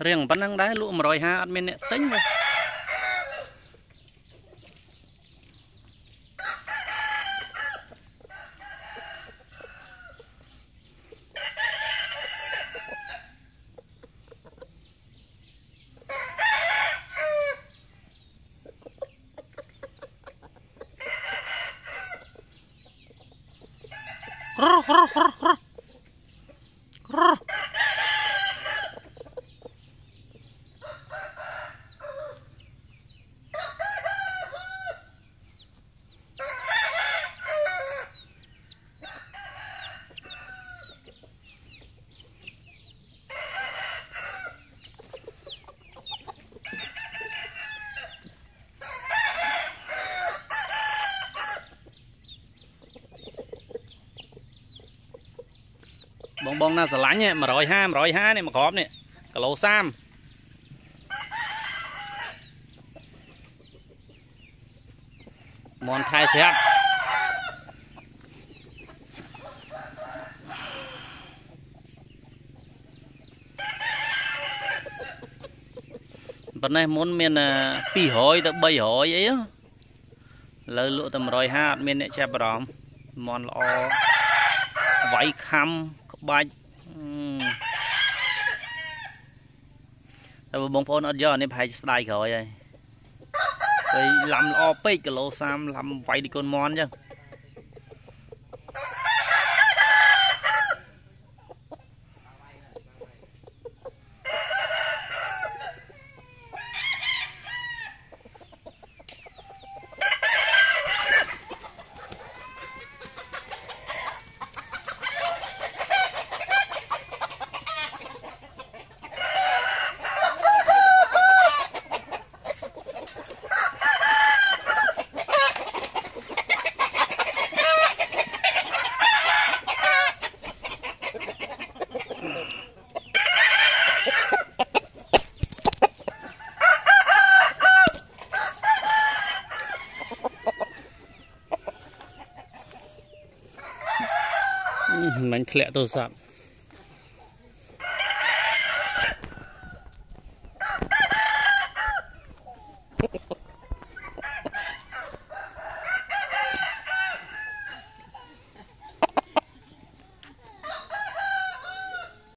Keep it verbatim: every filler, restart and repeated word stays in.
riêng vẫn đang đáy lụa mà rồi ha admin nè tính rồi bong bong na sờ lánh nhé mà rồi ha mà rồi ha này mà có này cả lô sam món thay xe bên này muốn miền pi hỏi tới bay hỏi ấy á lời lụa tầm rồi ha miền này chép vào món lọ váy khăm bạchแต่บางคนอดยอดนี่พายสไตล์เขาไงไปลำออปิกกับโลซามลำไฟดิโกนมอนจ้ะ mình lẹ tôi sẵn